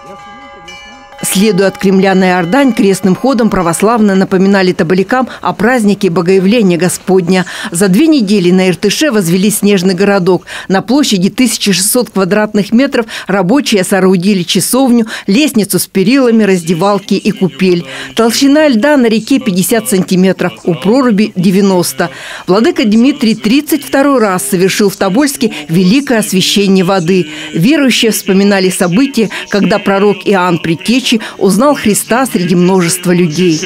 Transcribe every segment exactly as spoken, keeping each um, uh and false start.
Следуя от Кремля на Иордань, крестным ходом православные напоминали табалякам о празднике Богоявления Господня. За две недели на Иртыше возвели снежный городок. На площади тысяча шестьсот квадратных метров рабочие соорудили часовню, лестницу с перилами, раздевалки и купель. Толщина льда на реке пятьдесят сантиметров, у проруби девяносто. Владыка Дмитрий тридцать второй раз совершил в Тобольске великое освящение воды. Верующие вспоминали события, когда пророк Иоанн Предтечи узнал Христа среди множества людей.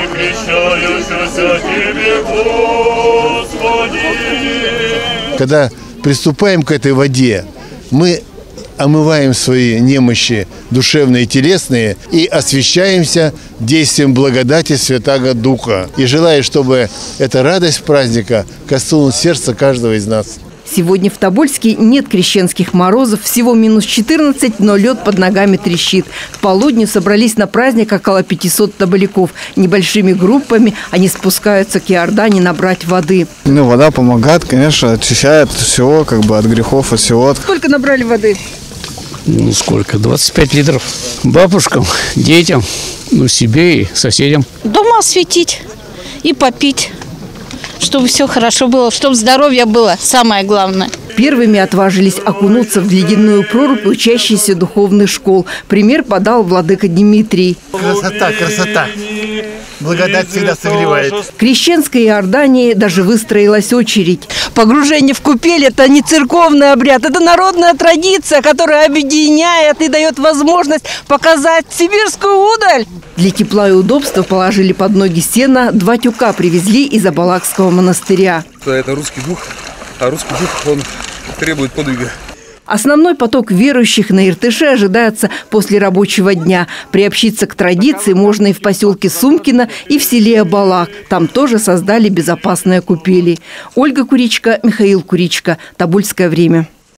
Когда приступаем к этой воде, мы омываем свои немощи душевные и телесные и освящаемся действием благодати Святаго Духа. И желаю, чтобы эта радость праздника коснулась сердца каждого из нас. Сегодня в Тобольске нет крещенских морозов, всего минус четырнадцать, но лед под ногами трещит. К полудню собрались на праздник около пятисот тоболяков. Небольшими группами они спускаются к Иордане набрать воды. Ну, вода помогает, конечно, очищает все, как бы от грехов, от всего. Сколько набрали воды? Ну, сколько? двадцать пять литров. Бабушкам, детям, ну, себе и соседям. Дома осветить и попить. Чтобы все хорошо было, чтобы здоровье было, самое главное. Первыми отважились окунуться в ледяную прорубь учащиеся духовных школ. Пример подал владыка Дмитрий. Красота, красота. Благодать всегда согревает. В крещенской Иордании даже выстроилась очередь. Погружение в купель – это не церковный обряд, это народная традиция, которая объединяет и дает возможность показать сибирскую удаль. Для тепла и удобства положили под ноги сена, два тюка привезли из Абалакского монастыря. Это русский дух, а русский дух, он требует подвига. Основной поток верующих на Иртыше ожидается после рабочего дня. Приобщиться к традиции можно и в поселке Сумкино, и в селе Абалак. Там тоже создали безопасные купели. Ольга Куричка, Михаил Куричка. Тобольское время.